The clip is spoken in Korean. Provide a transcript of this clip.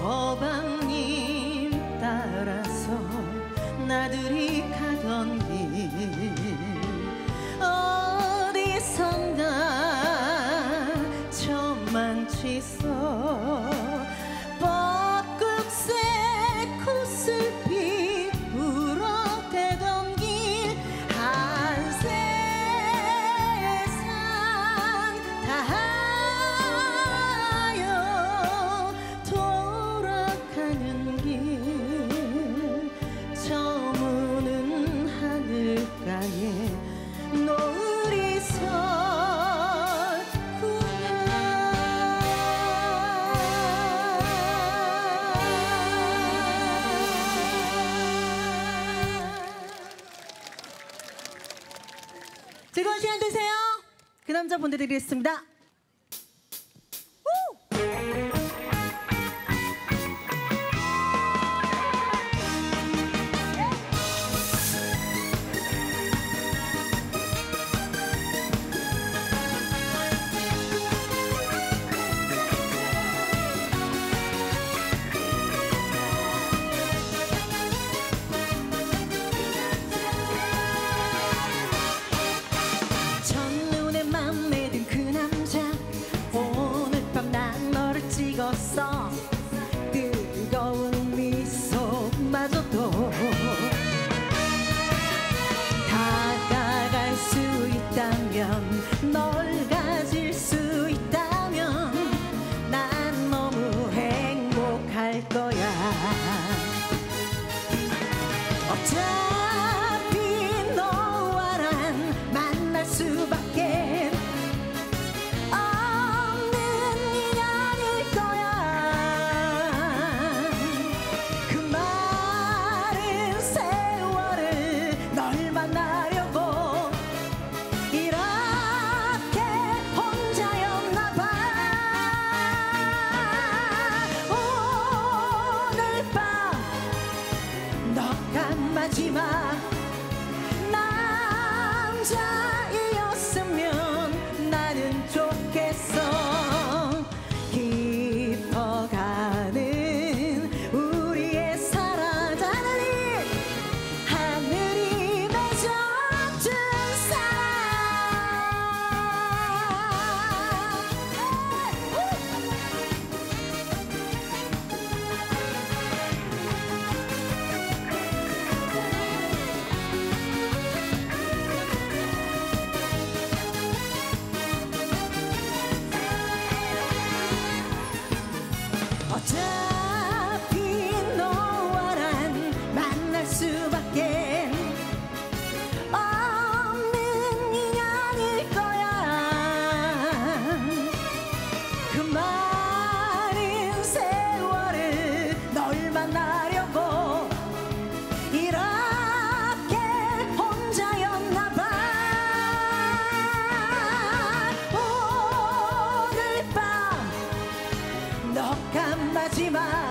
서방님 따라서 나들이 가던 길 어디선가 저만치서 벚국새 코스피 불어대던 길 한 세상 다하여 돌아가는 길 저무는 하늘가에 노을이 즐거운 시간 되세요. 그 남자 보내드리겠습니다. 첫눈에 맘에 든 그 남자 오늘 밤 난 너를 찍었어 뜨거운 미소마저도 다가갈 수 있다면 널 가질 수 있다면 난 너무 행복할 거야 어차피 너와 난 만날 수밖에 없는 인연일 거야 그 마른 세월을 널 만나려고 이렇게 혼자였나 봐 오늘 밤 너가 마지막 남자이었으면 나는 좋겠어 깊어가는 우리의 사랑 하늘이 맺어준 사랑 어차피 너와 난 만날 수밖에 없는 인연일 거야 그 마른 세월을 널 만나려고 이렇게 혼자였나 봐 오늘 밤 너가 마지막